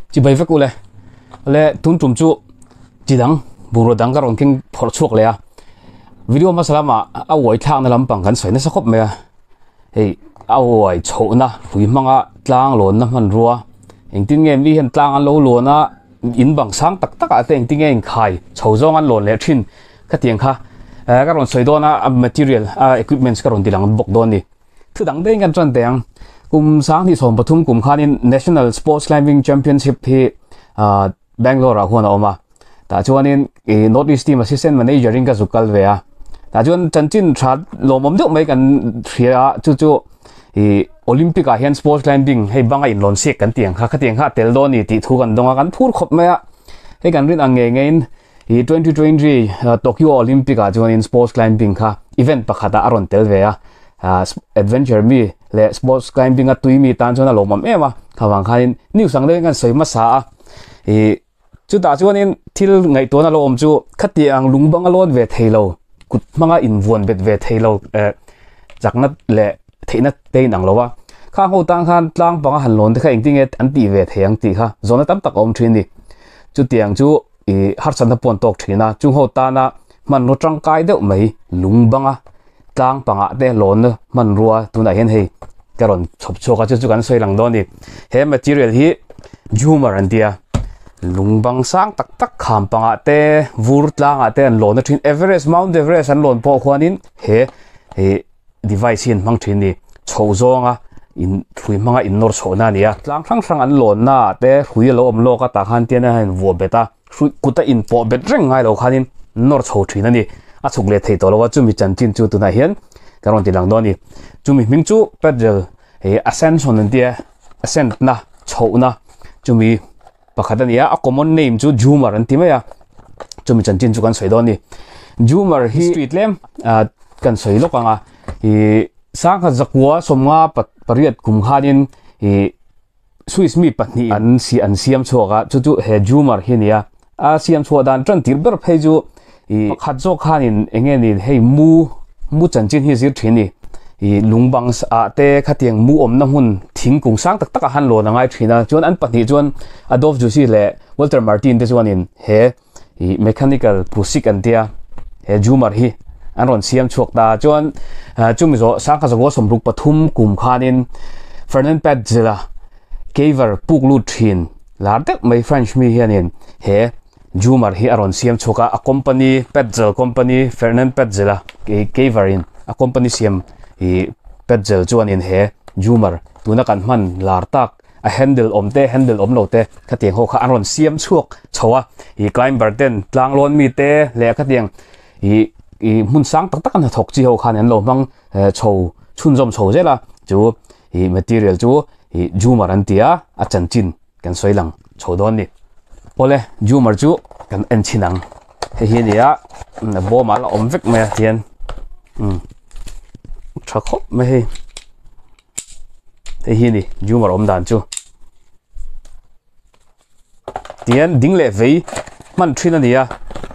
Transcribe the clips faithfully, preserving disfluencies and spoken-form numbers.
chỉ bay vác ule le tun trùm chu chỉ đắng bùrù đắng cái rồng kinh phật chuộc le video mà sao mà ao quậy thang nó làm bằng cái sợi nó sắc khóc mẹ thì ao quậy chậu na phủi mang á tlang lồn na man rùa hình tin nghe mi hiện tlang ăn lâu lồn na in bằng sáng tắc tắc à tên tin nghe hình khai chậu rong ăn lồn lẹ chín cái tiếng kha cái rồng sợi đó na material equipment cái rồng đi lang bọc đó đi thứ đắng đây cái chân tiếng cùng sáng thì sớm bắt thum cùng khanin National Sports Climbing Championship thì Bangalore à huân ông mà ta cho nên North East Team Assistant Manager in cái zukal về à ta cho nên chân chính chát lom om được mấy cái phía chú chú Olympic à hiện sports climbing hay bang ai lon sek cái tiếng khác cái tiếng khác tel đó ni thì thu gần đông cái thu khop mấy à hay cái riêng anh nghe nghe twenty twenty Tokyo Olympic à cho nên sports climbing khác event bạc hạt aron tel về à adventure mi le sports climbing à tui mi tan cho nên lom om em à thằng khai new sang đây cái sợi masa chú ta cho nên thil ngày tối na lo om chú khát tiếng lung bang alon về thầy lâu cút mang in vuông về về thầy lâu giặc nát lệ thầy nát tây nang lâu à khang hồ tang khan tlang bang hành lon thì khai tiếng anh tì về thầy anh tì ha zona tam tak om train đi chú tiếng chú har san thapon tok thina chú hồ ta na man no trăng kai deuh mấy lung bang à tlang bang à te lon man rua tu na hen hei karon chop choka chu chu kan soi lang don đi he material hi humor an dia lung bang sang tak tak kham panga te vur tlang ate an lon thin Everest Mount Everest an lon po khwanin he he device in mang thin ni chho zonga in thui manga in nor chona nia tlang thang thang an lon na te hui lo om lo ka ta khan tian a han vo beta hui kuta in po bet reng ngai lo khanin nor chho thin ani a chuk le thei to lo chu mi chan tin chu tu na hian karon ti lang do ni chu mi ming chu pedal he ascension an dia ascent na chho na chu mi pakhat ania a common name chu Zoomer an ti mai a chumi chan chin chu kan soi don ni Zoomer hi street lamp a kan soi lok anga hi sang kha zakwa somnga pariat kum khanin hi Swiss mi patni an si an siam choga chu chu he Zoomer hi nia a siam chho dan tran tir ber phei chu hi khat zo khanin enge ni hei mu mu chan chin hi zir thini i lungbang a te khatiang mu om na hun thing kung sang tak tak a han lo na ngai thina chuan an pahnih chuan Adolf Jusi le Walter Martin te chuan in he i mechanical pusik an tia he Zoomer hi an ron siam chuak ta chuan chumi zo sang kha zo somruk pathum kum khanin Fernand Petzela Caver puklu thin lardek mai French mi hianin he Zoomer hi aron siam chuka a company Petzel company Fernand Petzela Caverin a company siam i Petzel chuan in he Zoomer tuna kan man lar tak a handle om te handle om lo te khatiang ho kha aron siam chuak chowa i climber ten tlang lon mi te le khatiang i i mun sang tak tak an thok chi ho khan an lo mang chho chun zom chho zela chu i material chu i Zoomer an tia a chan chin kan soilang chho don ni pole Zoomer chu kan en chinang he hi nia na bo mal om vek me hian um chắc khóc mấy hi thế hi đi Zoomer om dan chu tiền đinh lệ vây man trin anh à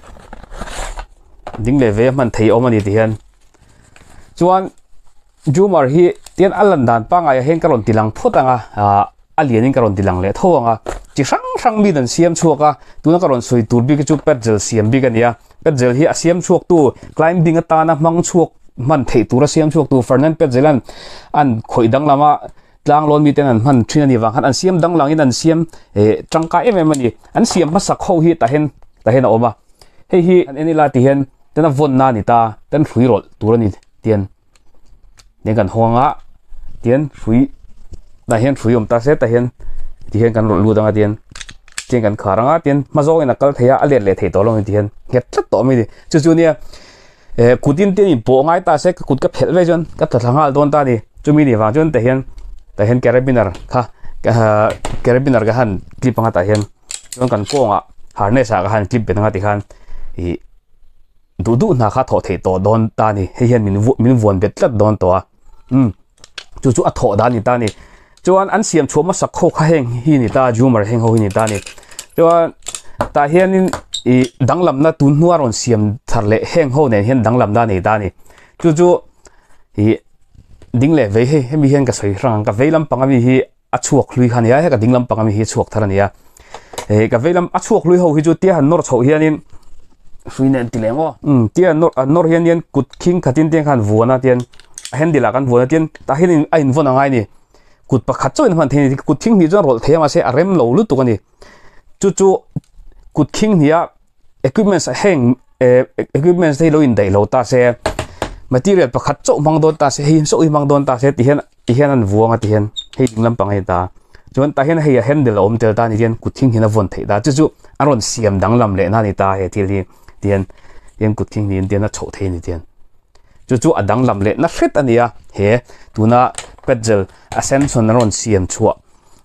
đinh lệ vây man thấy om anh tiền chuan Zoomer hi tiền alan dan pa ngai hen karon tilang phut anga à alien karon tilang le tho anga chi sang sang mi dan siam chuaka tuna karon soi tur bi ke chu Petzel siam bi kan ya Petzel hi a siam chuak tu climbing ata na mang chuak man thei tura siam chuak tu Fernand Petzelan an khoi dang lama tlang lon mi ten an man thin ani wang an siam dang lang in an siam e tangka em em ani an siam ma sak ho hi ta hen ta hen oma hei hi an eni la ti hen tena von na ni ta ten hrui rol tur ani tian ne kan honga tian hrui ta hen hrui om ta se ta hen ti hen kan rol lu danga tian tian kan kharanga tian ma zo ina kal theya alet le thei to lo ti hen het tlat to mi chu chu nia e kutin tin po ngai ta se kut ka phel ve jon ka thangal don ta ni chumi ni wa jon te hen te hen carabiner kha ka carabiner ka han clip anga ta hen jon kan ko nga harness a ka han clip ben nga ti khan i du du na kha tho thei to don ta ni he hen min min von bet tlat don to a um chu chu a tho da ni ta ni chuan an siam chuma sak kho kha heng hi ni ta Zoomer heng ho hi ni ta ni chuan ta hian in i danglam na tun nuar on siam tharle heng ho ne hian danglam da nei da ni chu chu i dingle ve he hemi hian ka soi rang ka veilam pangami hi a chuak hlui khania he ka dinglam pangami hi chuak tharania he ka velam achuak lui ho hi chu tia han nor chho hianin suinen tilengo um tia nor nor hianin kut king khatin teng khan vuana tian handila kan vuana tian ta hianin a in vona ngai ni kut pakhat choin man theni kut king hi jon rol thema se arem lo lu tu kani chu chu kut king hiya equipments heng equipments dei lo in dei lo ta se material pakhat cho mang don ta se hin so i mang don ta se ti hian ti hian an vuanga ti hian hei ding lam pangai ta chuan ta hian hei handle om tel ta ni hian kut king hina von thei da chu chu aron siam dang lam le na ni ta he thil hi tian tian kut king ni tian a chho thei ni tian chu chu adang lam le na hret ania he tuna pedal ascension aron siam chua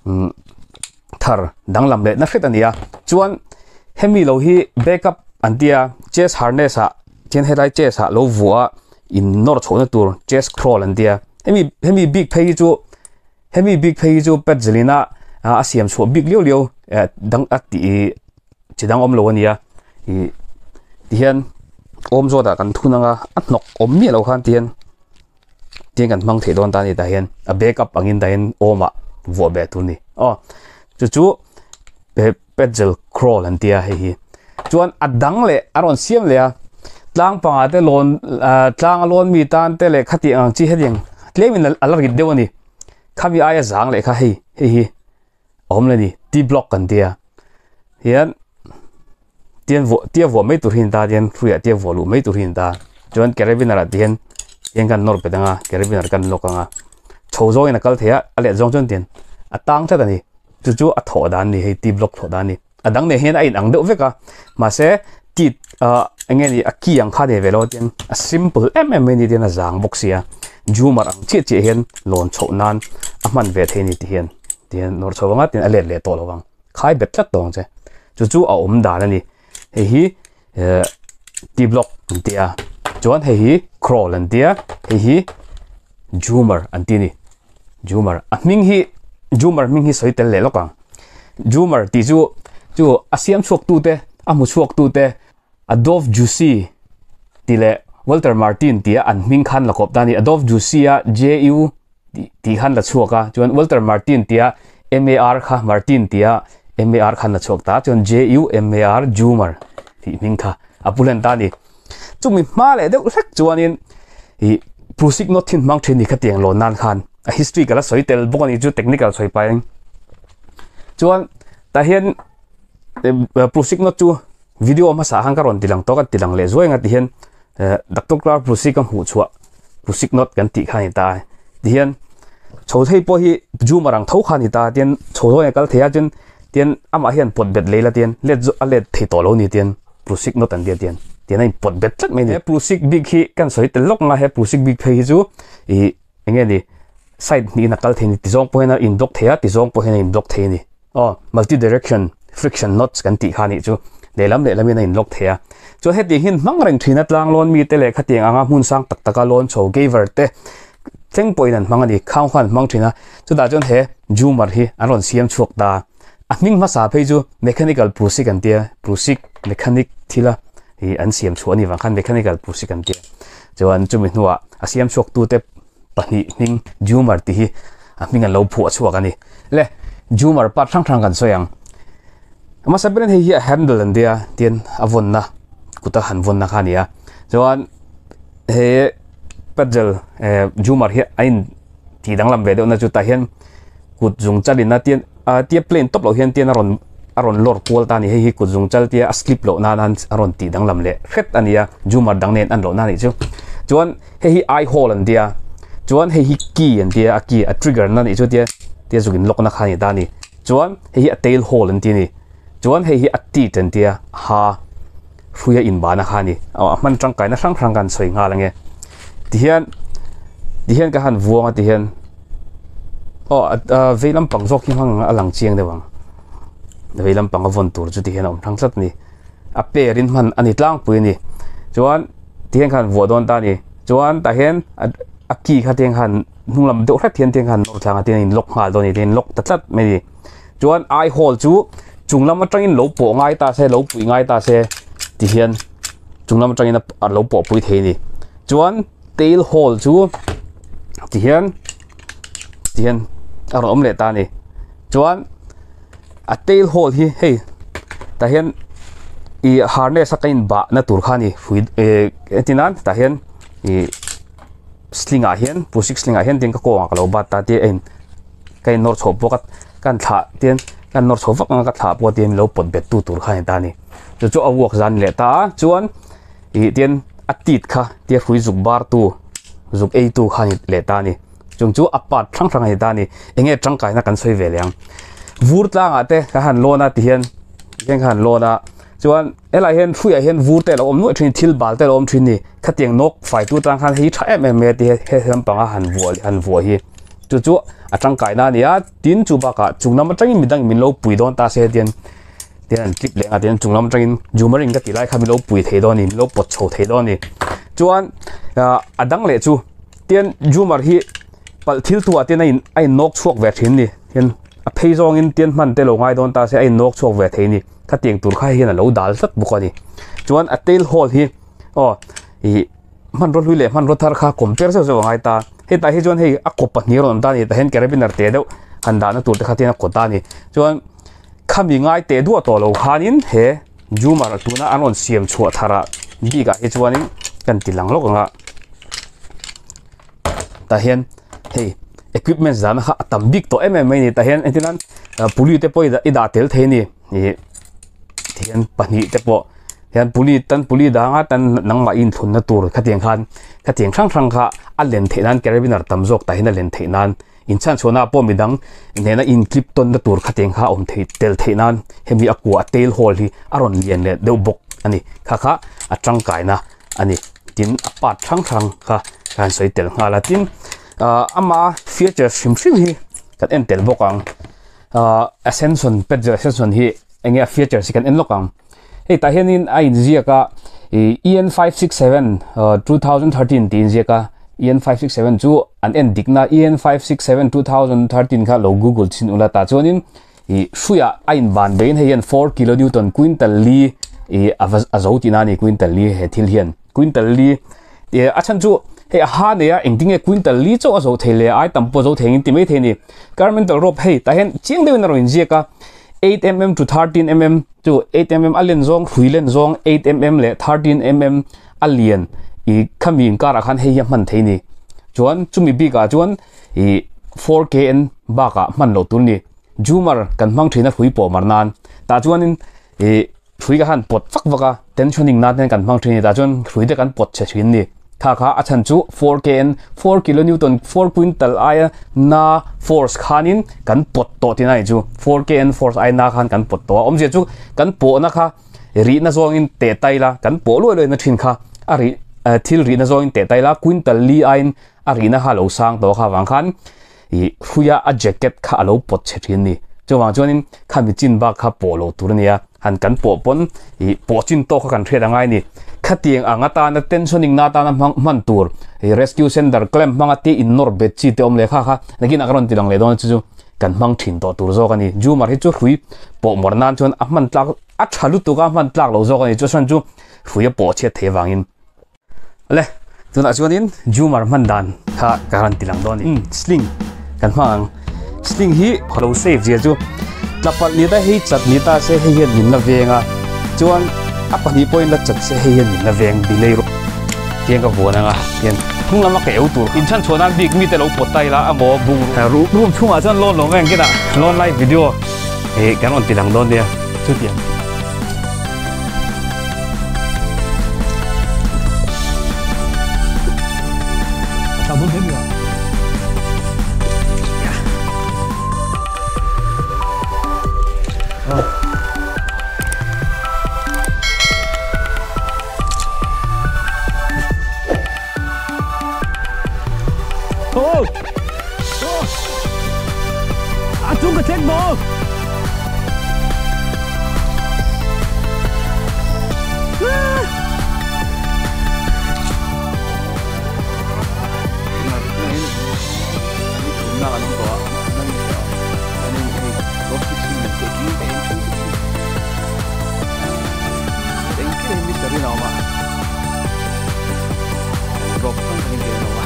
thar dang lam le na hret ania chuan hemi lo hi backup antia chest harness a chen helai chest a lo vua in nor chona tur chest crawl antia hemi hemi big pay chu hemi big pay chu pedalina a siam chu big liu liu dang ati chidang om lo ania i tian om zo da kan thunanga atnok om mi lo khan tian tian kan mang thei don ta ni ta hian a backup angin da hian oma vo be tu ni o chu chu pedal crawl antia he hi chuan adang le aron siam le a tlang panga te lon tlang lon mi tan te le khati ang chi heding tlemin alar gid dewani khami aya zang le kha hei he hi om le ni t block kan dia hian tian vo tia vo mai tur hin ta tian fruya tia vo lu mai tur hin ta chuan carabiner tian tian kan nor pedanga carabiner kan lokanga chozo ina kal thea ale jong chon tian atang tha ni chu chu a tho dan ni hei t block tho dan ni adang ne hen a in ang deuh veka ma se tit angeni a ki ang kha de velo tian a simple mm ni tian a zang box sia jumar ang chi chi hen lon chho nan a man ve the ni ti hen tian nor chowanga tian a le le to lowang khai bet tlat tong che chu chu a om dan ani hei hi t block tia chuan hei hi crawl an tia hei hi jumar an ti ni jumar a ming hi jumar ming hi soi tel le lokang jumar ti chu chu asiam chuak tu te amu chuak tu te Adolf Juicy tile Walter Martin tia an ming khan la kop tani Adolf Juicy a J U ti khan la chuaka chuan Walter Martin tia M A R kha Martin tia M A R khan la chuak ta chuan J U M A R Jumar ti ming kha apulan tani chumi ma le deuh hlek chuanin hi prusik not thin mang thini khatiang lo nan khan a history kala soitel bokani chu technical soi pai chuan ta hian prusik not chu video ma sa hang karon tilang to ka tilang le zoi nga ti hian doctor Clark prusik kam hu chua prusik not kan ti khani ta ti hian chho thei po hi jumarang tho khani ta tian chho hoi kal thea chen tian ama hian pot bet leila tian let zo alet thei to lo ni tian prusik not an dia tian tian ai pot bet tlat me ni prusik big hi kan soi tel lok nga he prusik big phei chu i enge ni side ni na kal thei ni ti zong po hena in dok thea ti zong po hena in dok thei ni oh multi direction friction knots kan ti khani chu lelam le lamin in lok thea chu he ti hin mangreng thina tlang lon mi te le khatiang anga hun sang tak taka lon chho gaver te thleng poinan mangani khang khan mang thina chu da jon he jumar hi aron siam chuak da a ming ma sa phei chu mechanical prusik an tia prusik mechanic thila hi an siam chu ani wang khan mechanical prusik an tia chuan chumi hnuwa a siam chuak tu te pani ming jumar ti hi a ming an lo phu a chuak ani le jumar pa thang thang kan soyang ama sabren hi handle an dia tian avon na kuta han von na khania chuan he pedal jumar hi ain ti dang lam ve do na chu ta hian kut jung chalin na tian a tia plane top lo hian tian aron aron lor pol ta ni he hi kut jung chal tia a slip lo na nan aron ti dang lam le khet ania jumar dang nen an lo na ni chu chuan he hi eye hole an dia chuan he hi key an dia a key a trigger na ni chu tia tia zugin lok na khani ta ni chuan he hi a tail hole an ti ni chuan he hi a ti ten tia ha ruya in bana khani a man tang kai na sang sang kan soi nga lange ti hian ti hian ka han vuanga ti hian o veilam pang zok hi hang alang chiang dewang veilam pang avon tur chu ti hian om thang sat ni a perin man ani tlang pui ni chuan ti hian khan vo don ta ni chuan ta hian a ki kha teng han nunglam do kha thian teng han nor thanga tin in lok ngal do ni tin lok tatlat me ni chuan eye hole chu chunglam atangin lo po ngai ta se lo pui ngai ta se ti hian chunglam atangin a lo po pui the ni chuan tail hole chu ti hian ti hian ar om le ta ni chuan a tail hole hi hey ta hian i harness kain ba na tur khani hui e tinan ta hian i slinga hian pusik slinga hian ting ka ko ka lo ba ta ti en kai nor chho pokat kan tha ten kan nor chho vak ka tha po ti lo pot bet tu tur khani ta ni chu chu awok zan le ta chuan i ten atit kha ti hui zuk bar tu zuk a tu khani le ta ni chung chu apat thang thang ai ta ni enge tangkai na kan soi ve leng vur tlang ate ka han lona ti hian hian han lona chuan ela hian phui a hian vur te lo om no thin thil bal te lo om thin ni khatiang nok fai tu tang khan hi tha em em me ti he hem panga han vual han vual hi chu chu a tangkai na ni a tin chu ba ka chungnam atang midang min lo pui don ta se tian tian clip le a tian chungnam atang jumaring ka ti lai kha mi lo pui the don ni lo pot chho the don ni chuan adang le chu tian jumar hi pal thil tu aten ai ai nok chuak ve thin ni hian a pheizong in tian man te lo ngai don ta se ai nok chuak ve the ni khatiang tur khai hian lo dal sak bukani chuan a tail hole hi o i man ro lui le man ro thar kha compare se zo ngai ta he ta hi chuan hei a kopa ni ron ta ni ta hen carabiner te deuh han da na tur te khatina ko ta ni chuan khami ngai te du to lo khanin he jumar tuna anon siam chua thara bi ga hi chuanin kan tilang lo nga ta hian hey equipment zan kha tam big to em em ni ta hian entinan puli te poi da ida tel the ni ni thian pani te po hian puli tan puli da nga tan nangma in thun na tur khatiang khan khatiang thang thang kha a len thenan carabiner tam jok ta hina len thenan in chan chona po midang nena in clip ton na tur khatiang kha om thei tel thenan hemi akwa tail hole hi aron lian le deu bok ani kha kha atang kai na ani tin apat thang thang kha kan soi tel nga la tin ama feature sim sim hi kan en tel bokang ascension pedal ascension hi enge feature si kan en lokang hey ta hianin a in zia ka E N five six seven twenty thirteen tin zia ka E N five six seven chu an en dikna E N five six seven twenty thirteen kha lo google chin ula ta chuanin i shuya a in ban bein hian four kilonewton quintal li e azotina ni quintal li he thil hian quintal li e achan chu he ha ne a engding e quintal li cho azo thele ai tampo zo thengin ti me theni governmental rope hey ta hen chiang de na ro in zia ka eight millimeters to thirteen millimeters to eight millimeters alien zong huilen zong eight millimeters le thirteen millimeters alien i khamin kara khan he man theini chuan chumi bi ka chuan i four K n ba ka man lo tur ni jumar kan mang thina hui po marnan ta chuan in e hui ka han pot fak waka tensioning na ten kan mang thini ta chuan hui de kan pot che thin ni kha kha achan chu four K n four kilonewton four quintal aya na force khanin kan pot to tinai chu four K n force ai na khan kan pot to om je chu kan po na kha ri na zong in te tai la kan po lo lo na thin kha ari thil ri na zong in te tai la quintal li ain ari na ha lo sang to kha wang khan i huya a jacket kha lo pot che thin ni chu wang chuanin khami chin ba kha po lo tur nia han kan po pon i po chin to kha kan thre dangai ni khatiang anga ta na tensioning na ta na man tur rescue center claim manga ti in nor bet chi te om le kha kha nakin akron ti lang le don chu kan mang thin to tur zo kani ju mar hi chu hui po mornan chon a man tlak a thalu tu ka man tlak lo zo kani chu san chu hui po che the wangin le tuna chuanin ju mar man dan kha karan ti lang don ni sling kan mang sling hi holo save je chu tlapat ni da hi chat ni ta se hi hian min na venga chuan apa ni point la chat se he yan na veng delay ro tiang ka bona nga yan khung lama ka eutur in chan chona big mi te lo potai la amo bung ru room chunga chan lon lo ngang kida lon live video e kan on tilang don dia chu tiang ta bun he dia Oh! Oh! I took a ten ball!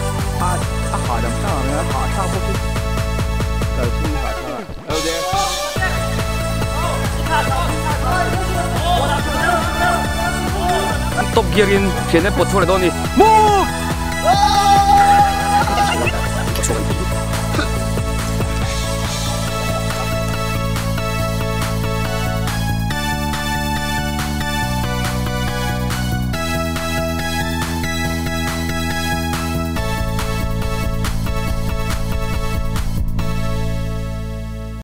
Họ đầm sao mà họ sao không chứ. Cờ xui họ sao. Đâu there. gearin phian pot chua le doni move